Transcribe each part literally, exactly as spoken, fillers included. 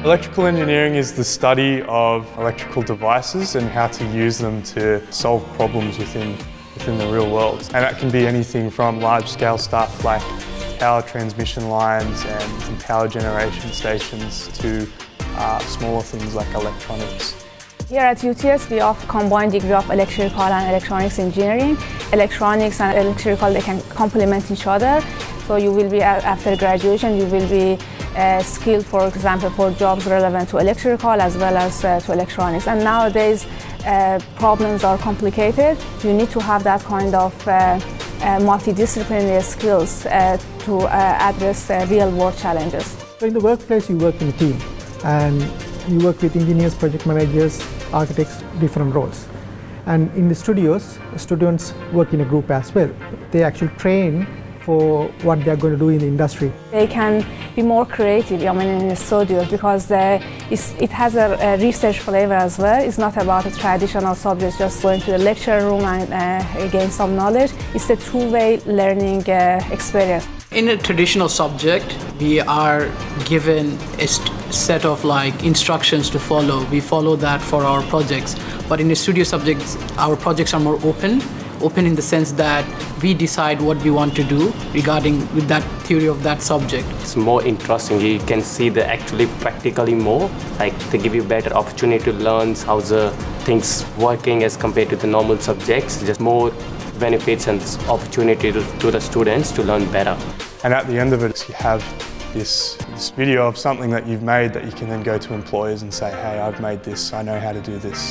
Electrical engineering is the study of electrical devices and how to use them to solve problems within, within the real world. And that can be anything from large-scale stuff like power transmission lines and power generation stations to uh, smaller things like electronics. Here at U T S we offer combined degree of electrical and electronics engineering. Electronics and electrical, they can complement each other. So you will be, after graduation, you will be uh, skilled, for example, for jobs relevant to electrical as well as uh, to electronics. And nowadays, uh, problems are complicated. You need to have that kind of uh, uh, multidisciplinary skills uh, to uh, address uh, real-world challenges. So in the workplace, you work in a team, and you work with engineers, project managers, architects, different roles. And in the studios, students work in a group as well. They actually train for what they're going to do in the industry. They can be more creative, I mean, in the studios, because uh, it's, it has a, a research flavor as well. It's not about a traditional subject, just going to the lecture room and uh, gain some knowledge. It's a two-way learning uh, experience. In a traditional subject, we are given a set of like instructions to follow. We follow that for our projects. But in the studio subjects, our projects are more open. Open in the sense that we decide what we want to do regarding with that theory of that subject. It's more interesting. You can see the actually practically more, like they give you better opportunity to learn how the things working as compared to the normal subjects. Just more benefits and opportunity to, to the students to learn better. And at the end of it, you have this, this video of something that you've made that you can then go to employers and say, hey, I've made this, I know how to do this.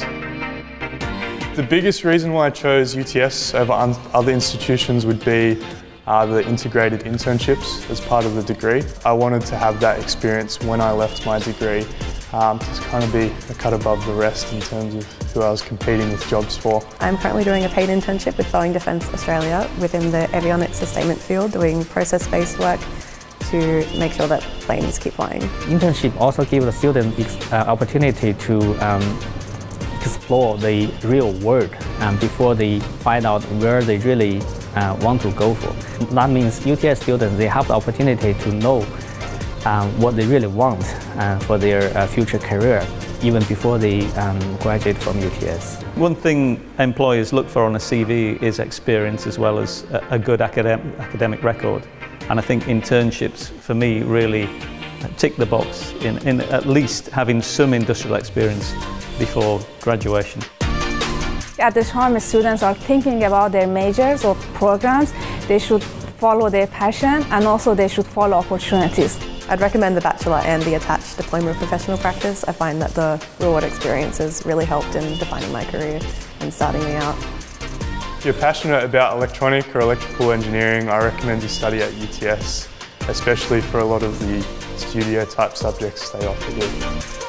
The biggest reason why I chose U T S over other institutions would be uh, the integrated internships as part of the degree. I wanted to have that experience when I left my degree um, to kind of be a cut above the rest in terms of who I was competing with jobs for. I'm currently doing a paid internship with Boeing Defence Australia within the avionics sustainment field, doing process-based work to make sure that planes keep flying. Internship also gives the student uh, opportunity to um, explore the real world um, before they find out where they really uh, want to go for. That means U T S students, they have the opportunity to know um, what they really want uh, for their uh, future career, even before they um, graduate from U T S. One thing employers look for on a C V is experience as well as a, a good academic, academic record. And I think internships, for me, really tick the box in, in at least having some industrial experience before graduation. At the time students are thinking about their majors or programs, they should follow their passion and also they should follow opportunities. I'd recommend the Bachelor and the attached Diploma of Professional Practice. I find that the real-world experience has really helped in defining my career and starting me out. If you're passionate about electronic or electrical engineering, I recommend you study at U T S, especially for a lot of the studio type subjects they offer you.